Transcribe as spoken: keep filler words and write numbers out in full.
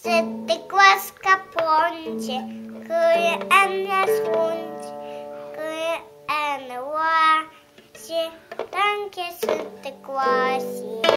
Sytykła z kaponcie, które en na słońce, które en łasie, tankie sytykła się.